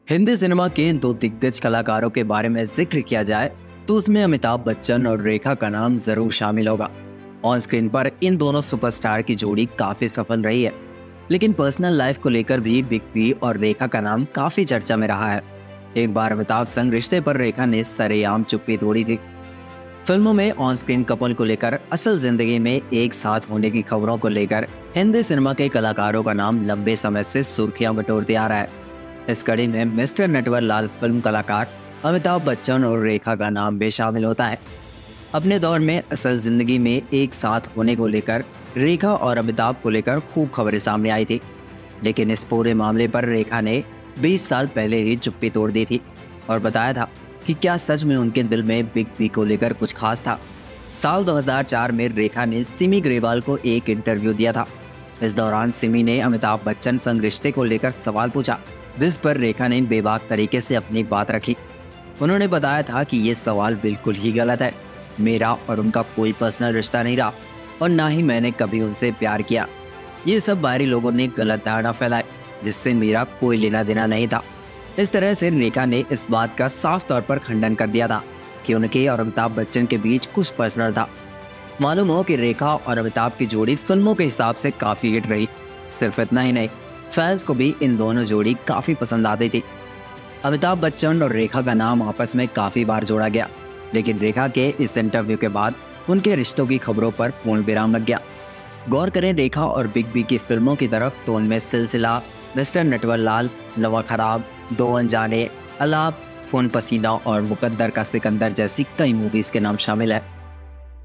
Hindi cinema के इन दो दिग्गज कलाकारों के बारे में जिक्र किया जाए तो उसमें अमिताभ बच्चन और रेखा का नाम जरूर शामिल होगा। ऑन स्क्रीन पर इन दोनों सुपरस्टार की जोड़ी काफी सफल रही है, लेकिन पर्सनल लाइफ को लेकर भी बिग बी और रेखा का नाम काफी चर्चा में रहा है। एक बार अमिताभ संग रिश्ते पर रेखा ने सरेआम चुप्पी तोड़ी थी। फिल्मों में ऑन स्क्रीन कपल को लेकर, असल जिंदगी में एक साथ होने की खबरों को लेकर हिंदी सिनेमा के कलाकारों का नाम लंबे समय से सुर्खियां बटोरते आ रहा है। इस कड़ी में मिस्टर नटवरलाल फिल्म कलाकार अमिताभ बच्चन और रेखा का नाम भी शामिल होता है। अपने दौर में असल जिंदगी में एक साथ होने को लेकर रेखा और अमिताभ को लेकर खूब खबरें सामने आई थी, लेकिन इस पूरे मामले पर रेखा ने 20 साल पहले ही चुप्पी तोड़ दी थी और बताया था कि क्या सच में उनके दिल में बिग बी को लेकर कुछ खास था। साल 2004 में रेखा ने सिमी ग्रेवाल को एक इंटरव्यू दिया था। इस दौरान सिमी ने अमिताभ बच्चन संग रिश्ते को लेकर सवाल पूछा, जिस पर रेखा ने बेबाक तरीके से अपनी बात रखी। उन्होंने बताया था कि ये सवाल बिल्कुल ही गलत है। मेरा और उनका कोई पर्सनल रिश्ता नहीं रहा और ना ही मैंने कभी उनसे प्यार किया। ये सब बाहरी लोगों ने गलत धारणा फैलाई, जिससे मेरा कोई लेना देना नहीं था। इस तरह से रेखा ने इस बात का साफ तौर पर खंडन कर दिया था कि उनके और अमिताभ बच्चन के बीच कुछ पर्सनल था। मालूम हो कि रेखा और अमिताभ की जोड़ी फिल्मों के हिसाब से काफी हिट रही। सिर्फ इतना ही नहीं, फैंस को भी इन दोनों जोड़ी काफी पसंद आती थी। अमिताभ बच्चन और रेखा का नाम आपस में काफी बार जोड़ा गया, लेकिन रेखा के इस इंटरव्यू के बाद उनके रिश्तों की खबरों पर पूर्ण विराम लग गया। गौर करें रेखा और बिग बी की फिल्मों की तरफ तो उनमें सिलसिला, मिस्टर नटवरलाल, नवा खराब, दो अनजाने, अलाप, खून पसीना और मुकद्दर का सिकंदर जैसी कई मूवीज के नाम शामिल है।